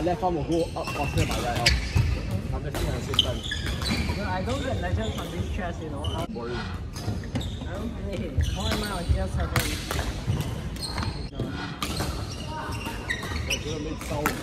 my left arm will go up faster than my right arm. I'm messing at the same time. No, I don't get legends on this chess, you know. Boring. I don't play. All my I just have one. It's gonna make sound.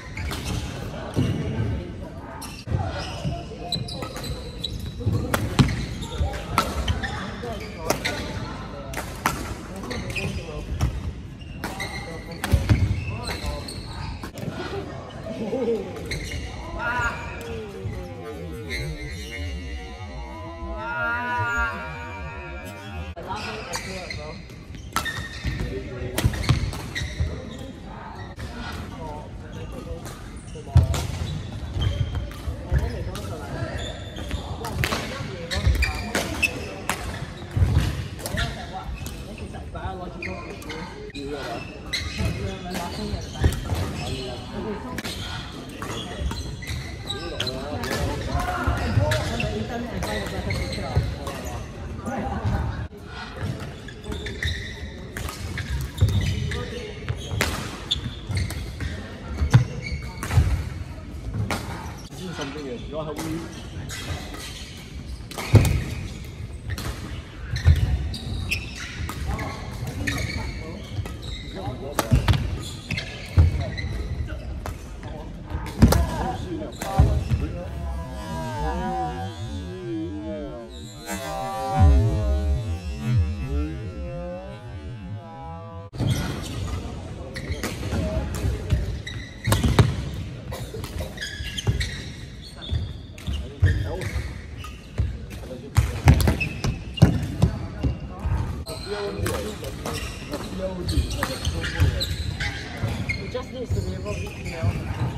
Something is, you want to help me? It just needs to be able to beat me out.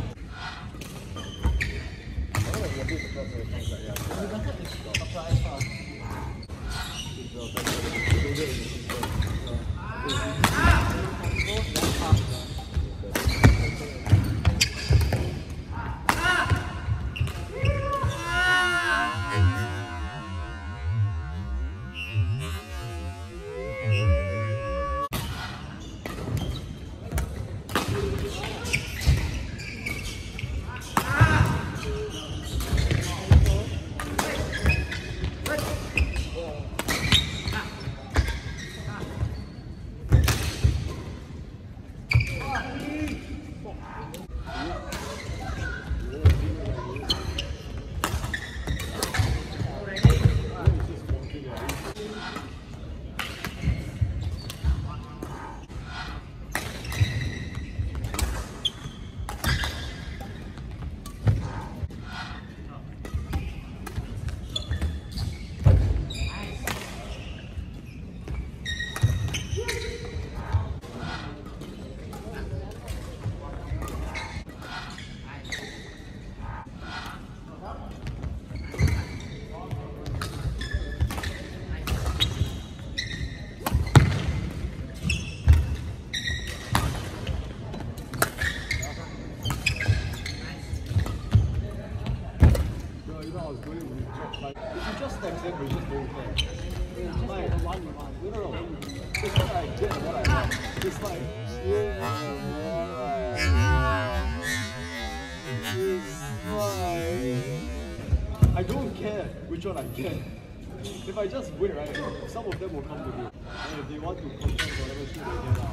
I don't care which one I get. If I just wait, right, some of them will come to me. And if they want to contest whatever shit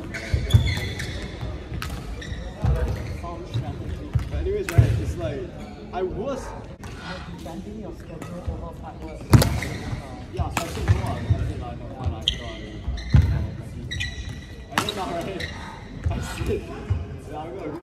they get out. But anyways, right, it's like, I was Bending your schedule over 5 work. yeah, so I said no, I said no, I know now, right? I said, yeah, I'm gonna